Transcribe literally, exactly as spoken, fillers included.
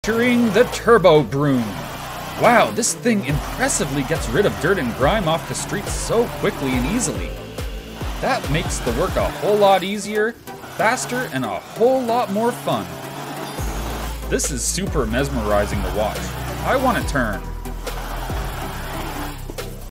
Featuring the Turbo Broom. Wow, this thing impressively gets rid of dirt and grime off the streets so quickly and easily. That makes the work a whole lot easier, faster, and a whole lot more fun. This is super mesmerizing to watch. I want to turn.